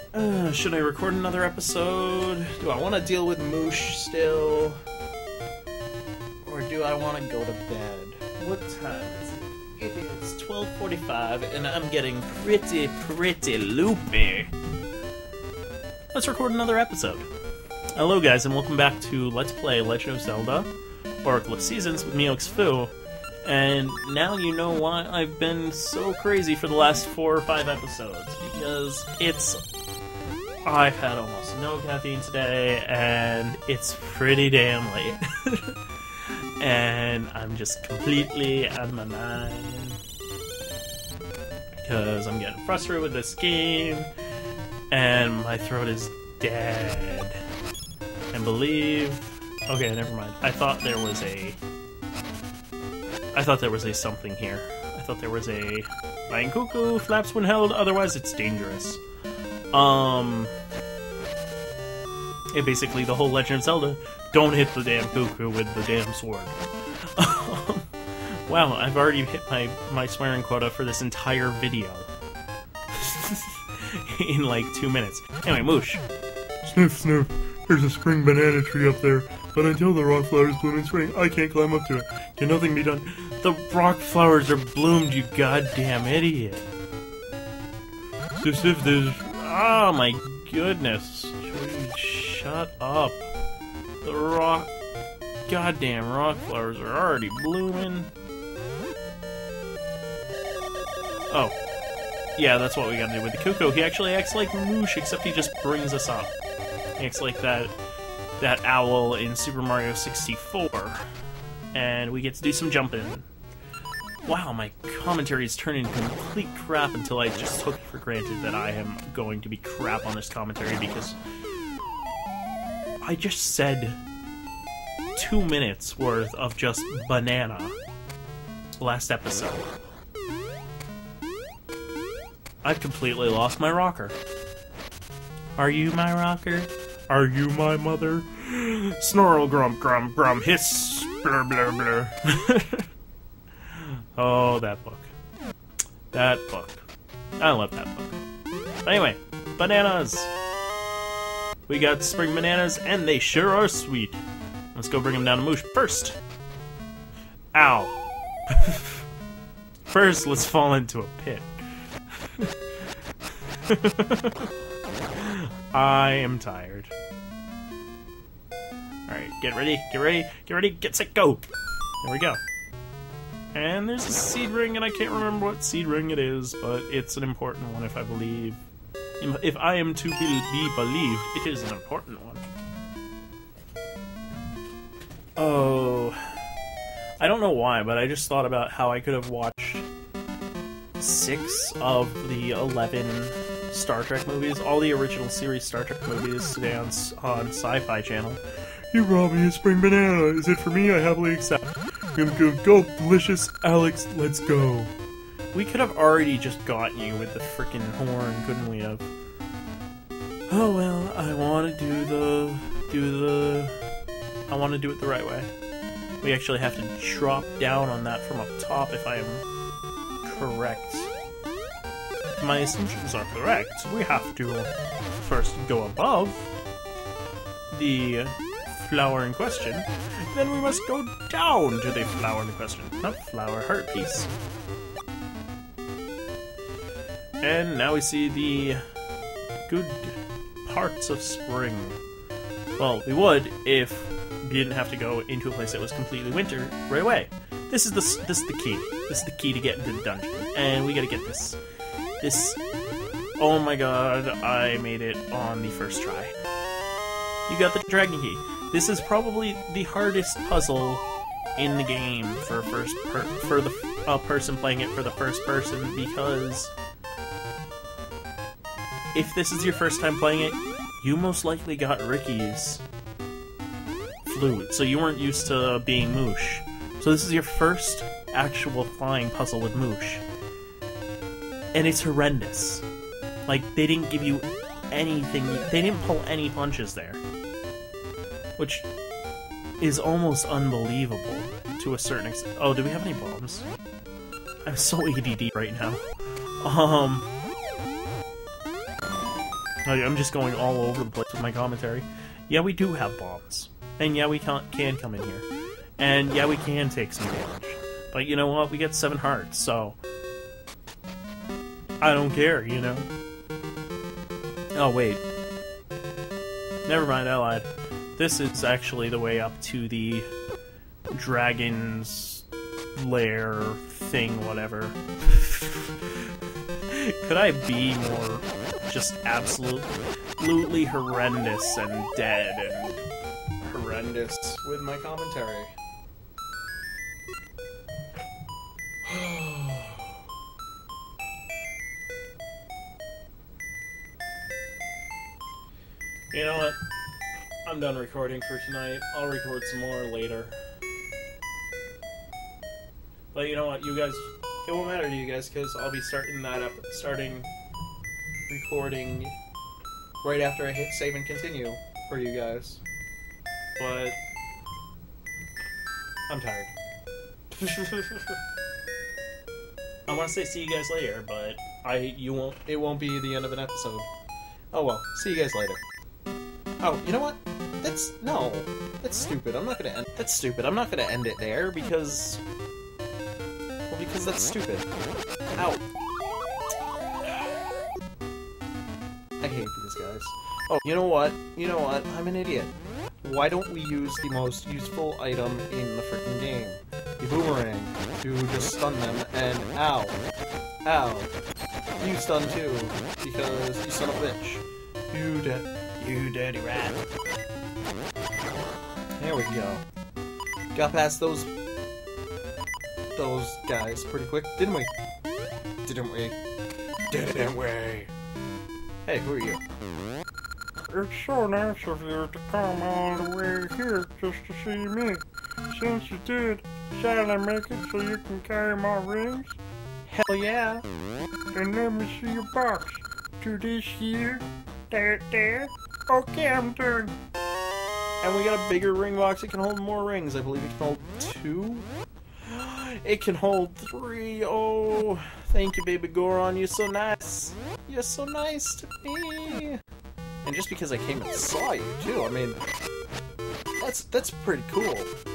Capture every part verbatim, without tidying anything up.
Uh, should I record another episode? Do I want to deal with Moosh still? Or do I want to go to bed? What time is it? It is twelve forty-five, and I'm getting pretty, pretty loopy. Let's record another episode. Hello guys, and welcome back to Let's Play Legend of Zelda, Oracle of Seasons with me, Fu. And now you know why I've been so crazy for the last four or five episodes. Because it's... I've had almost no caffeine today, and it's pretty damn late. And I'm just completely out of my mind. Because I'm getting frustrated with this game, and my throat is dead. And believe... Okay, never mind. I thought there was a... I thought there was a something here. I thought there was a... Flying cuckoo flaps when held, otherwise it's dangerous. Um... Yeah, basically the whole Legend of Zelda, don't hit the damn cuckoo with the damn sword. Wow, I've already hit my, my swearing quota for this entire video. In like two minutes. Anyway, Moosh. Sniff, sniff. There's a spring banana tree up there, but until the rock flowers bloom in spring, I can't climb up to it. Can nothing be done? The rock flowers are bloomed, you goddamn idiot. Sniff, sniff, there's... Oh my goodness. Shut up. The rock... Goddamn rock flowers are already blooming. Oh. Yeah, that's what we gotta do with the cuckoo. He actually acts like Moosh, except he just brings us up. He acts like that that owl in Super Mario sixty-four. And we get to do some jumping. Wow, my commentary is turning complete crap until I just took for granted that I am going to be crap on this commentary because I just said two minutes worth of just banana last episode. I've completely lost my rocker. Are you my rocker? Are you my mother? Snarl, grum, grum, grum, hiss, blur, blur, blur. Oh, that book. That book. I love that book. But anyway, bananas! We got spring bananas, and they sure are sweet. Let's go bring them down to Moosh first. Ow. First, let's fall into a pit. I am tired. Alright, get ready, get ready, get ready, get set, go! There we go. And there's a seed ring, and I can't remember what seed ring it is, but it's an important one if I believe. If I am to be, be believed, it is an important one. Oh... I don't know why, but I just thought about how I could have watched six of the eleven Star Trek movies, all the original series Star Trek movies today on, on Sci-Fi Channel. You brought me a spring banana. Is it for me? I happily accept. Gum, gum, go, delicious, Alex, let's go. We could have already just gotten you with the frickin' horn, couldn't we have? Oh well, I want to do the... do the... I want to do it the right way. We actually have to drop down on that from up top if I am correct. If my assumptions are correct, we have to first go above the flower in question, then we must go down to the flower in question. Not flower, heart piece. And now we see the good parts of spring. Well, we would if we didn't have to go into a place that was completely winter right away. This is the this is the key. This is the key to get into the dungeon, and we gotta get this. This. Oh my god! I made it on the first try. You got the dragon key. This is probably the hardest puzzle in the game for first per for the uh, person playing it for the first person, because if this is your first time playing it, you most likely got Ricky's flute, so you weren't used to being Moosh. So this is your first actual flying puzzle with Moosh. And it's horrendous. Like, they didn't give you anything, they didn't pull any punches there. Which is almost unbelievable to a certain extent. Oh, do we have any bombs? I'm so A D D right now. Um... I'm just going all over the place with my commentary. Yeah, we do have bombs. And yeah, we can, can come in here. And yeah, we can take some damage. But you know what? We get seven hearts, so... I don't care, you know? Oh, wait. Never mind, I lied. This is actually the way up to the dragon's lair thing, whatever. Could I be more just absolutely horrendous and dead and horrendous with my commentary? You know what? I'm done recording for tonight. I'll record some more later. But you know what, you guys, it won't matter to you guys because I'll be starting that up, starting recording right after I hit save and continue for you guys. But I'm tired. I want to say see you guys later, but I you won't. It won't be the end of an episode. Oh well, see you guys later. Oh, you know what? That's no, that's stupid. I'm not gonna end. That's stupid. I'm not gonna end it there because. Well, because that's stupid. Ow. I hate these guys. Oh, you know what? You know what? I'm an idiot. Why don't we use the most useful item in the freaking game? The boomerang. To just stun them and ow. Ow. You stun too. Because you son of a bitch. You dead. You dirty rat. There we go. Got past those those guys pretty quick, didn't we? Didn't we? Didn't we? Hey, who are you? It's so nice of you to come all the way here just to see me. Since you did, shall I make it so you can carry my rings? Hell yeah! Then let me see your box. To this here. There, there. Okay, I'm done. And we got a bigger ring box. It can hold more rings. I believe it can hold two. It can hold three. Oh, thank you, baby Goron. You're so nice. You're so nice to me. And just because I came and saw you too, I mean, that's that's pretty cool.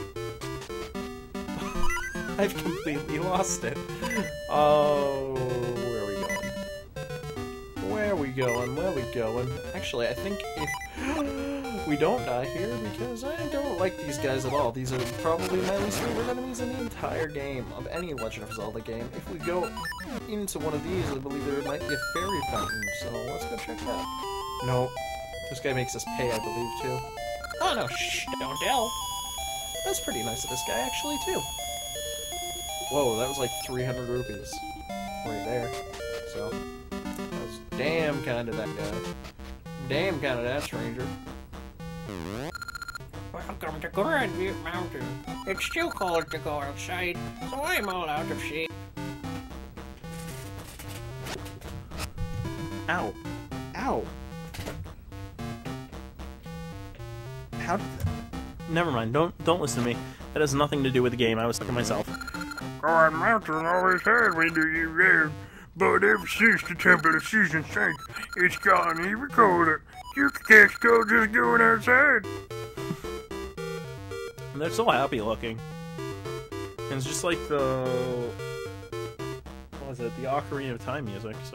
I've completely lost it. Oh, where are we going? Where are we going? Where are we going? Actually, I think if we don't die here, because I don't like these guys at all. These are probably my least favorite enemies in the entire game, of any Legend of Zelda game. If we go into one of these, I believe there might be a fairy fountain, so let's go check that. No, this guy makes us pay, I believe, too. Oh no, shh, don't tell. That's pretty nice of this guy, actually, too. Whoa, that was like three hundred rupees. Right there. So, that was damn kind of that guy. Damn kind of that stranger. Welcome to Grandview Mountain. It's too cold to go outside, so I'm all out of shade. Ow. Ow. How did that... Never mind, don't don't listen to me. That has nothing to do with the game, I was talking to myself. Our mountain always had winter year-round, but ever since the temple of season sank, it's gotten even colder. You can't go just going outside. They're so happy looking. And it's just like the... What was it? The Ocarina of Time music, so...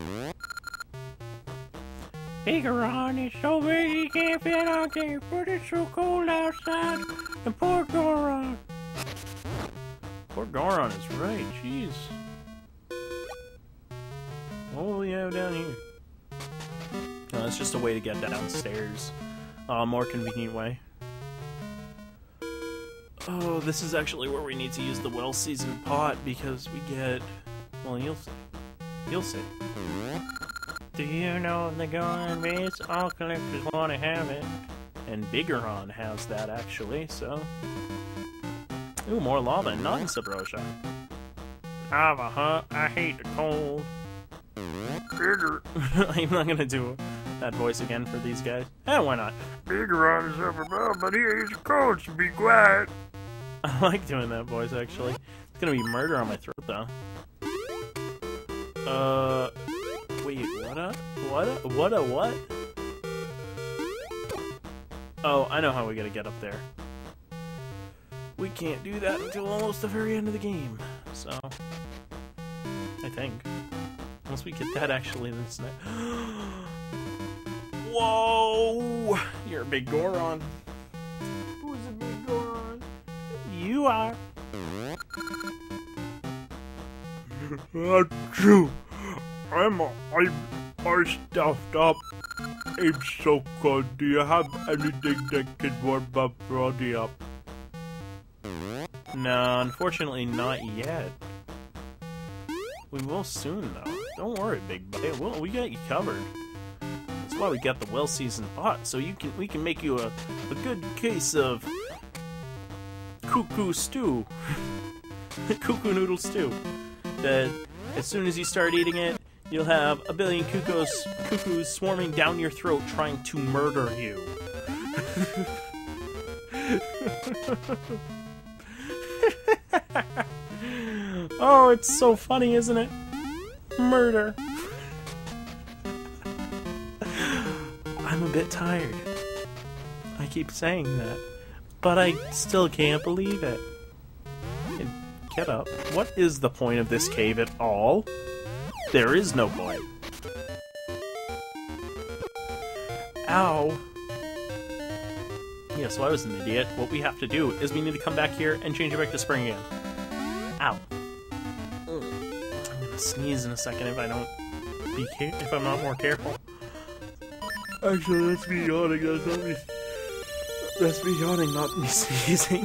Bigeron is so big he can't fit out there, but it's so cold outside. And poor Goron. Poor Goron is right, jeez. What do we have down here? No, it's just a way to get downstairs. A uh, more convenient way. Oh, this is actually where we need to use the well-seasoned pot because we get... Well, you'll see. You'll see. Do you know the Goron base? All collectors want to have it. And Bigeron has that, actually, so... Ooh, more lava, not Sabrosha. Lava, huh? I hate the cold. Bigger. I'm not gonna do that voice again for these guys. Eh, why not? Bigeron is up above, but he hates the cold, so be quiet. I like doing that voice, actually. It's gonna be murder on my throat, though. Uh... Wait, what up? What a, what a what? Oh, I know how we gotta get up there. We can't do that until almost the very end of the game, so... I think. Once we get that, actually, then it's not... Whoa! You're a big Goron. Who's a big Goron? You are. Achoo! I'm I I stuffed up. It's so cold. Do you have anything that can warm my body up? No, unfortunately not yet. We will soon, though. Don't worry, big buddy. We'll, we got you covered. That's why we got the well-seasoned pot, so you can we can make you a, a good case of cuckoo stew. Cuckoo noodle stew. That as soon as you start eating it, you'll have a billion cuckoos, cuckoos swarming down your throat trying to murder you. Oh, it's so funny, isn't it? Murder. I'm a bit tired. I keep saying that, but I still can't believe it. Get up. What is the point of this cave at all? There is no point. Ow. Yeah, so I was an idiot. What we have to do is we need to come back here and change it back to spring again. Ow. I'm gonna sneeze in a second if I don't be care if I'm not more careful. Actually, that's me yawning. That's not me. That's me yawning, not me sneezing.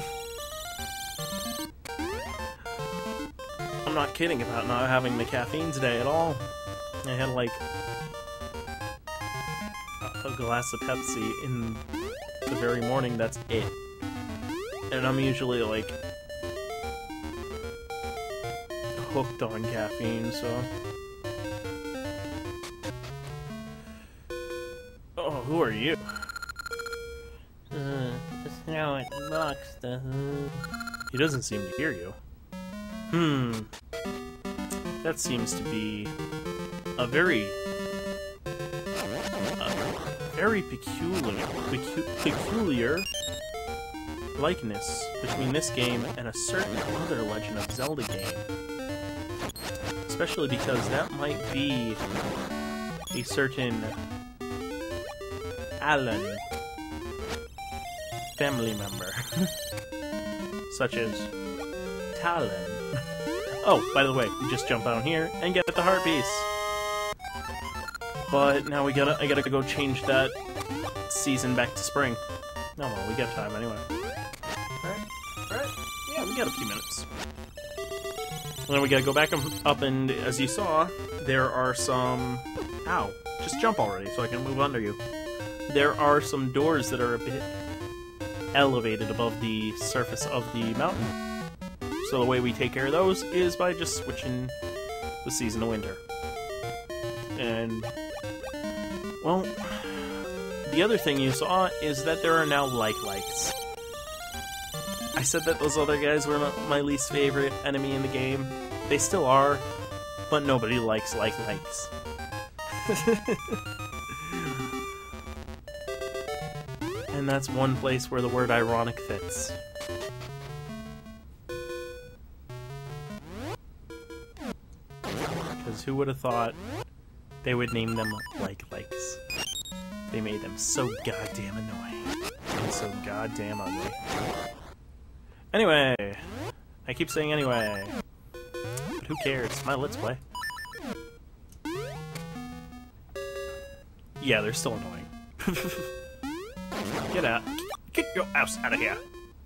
I'm not kidding about not having the caffeine today at all. I had like a glass of Pepsi in the very morning, that's it. And I'm usually like hooked on caffeine, so... Oh, who are you? Uh, just how it looks, the who. He doesn't seem to hear you. Hmm. That seems to be a very, a very peculiar, pecu peculiar likeness between this game and a certain other Legend of Zelda game. Especially because that might be a certain Alan family member, such as Talon. Oh, by the way, we just jump down here and get the heart piece. But now we gotta, I gotta go change that season back to spring. No, well, we got time anyway. Alright, alright, yeah, we got a few minutes. And then we gotta go back up, and as you saw, there are some... Ow, just jump already so I can move under you. There are some doors that are a bit elevated above the surface of the mountain. So the way we take care of those is by just switching the season to winter. And, well, the other thing you saw is that there are now like-likes. I said that those other guys were my least favorite enemy in the game. They still are, but nobody likes like-likes. And that's one place where the word ironic fits. Because who would have thought they would name them like-likes? They made them so goddamn annoying. And so goddamn ugly. Anyway! I keep saying anyway. But who cares? It's my Let's Play. Yeah, they're still annoying. Get out. Get your ass out of here.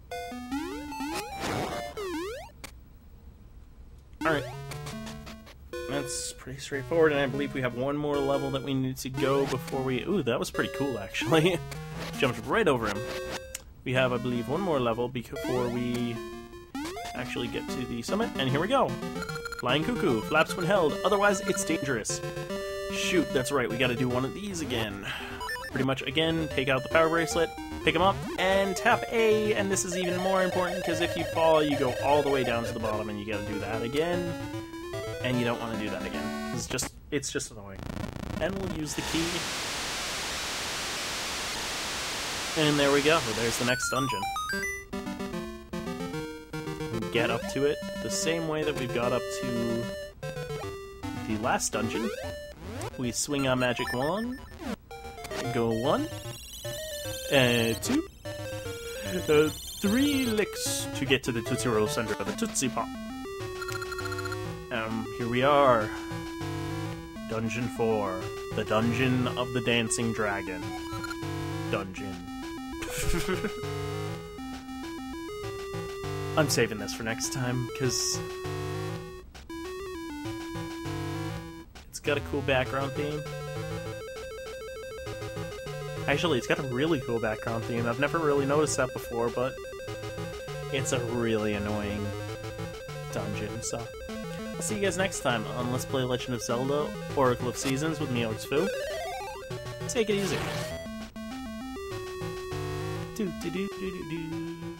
Alright. That's pretty straightforward, and I believe we have one more level that we need to go before we... Ooh, that was pretty cool, actually. Jumped right over him. We have, I believe, one more level before we actually get to the summit, and here we go. Flying Cuckoo. Flaps when held, otherwise it's dangerous. Shoot, that's right, we gotta do one of these again. Pretty much, again, take out the power bracelet, pick them up, and tap A, and this is even more important, because if you fall, you go all the way down to the bottom, and you gotta do that again. And you don't want to do that again. It's just, it's just annoying. And we'll use the key. And there we go. There's the next dungeon. We get up to it the same way that we got up to the last dungeon. We swing our magic wand. Go one. Uh, two. Uh, three licks to get to the Tootsie Roll center of the Tootsie Pop. Um, here we are. Dungeon four. The Dungeon of the Dancing Dragon. Dungeon. I'm saving this for next time, because it's got a cool background theme. Actually, it's got a really cool background theme. I've never really noticed that before, but it's a really annoying dungeon, so I'll see you guys next time on Let's Play Legend of Zelda Oracle of Seasons with me, Oxfu. Take it easy. Do do do do do do.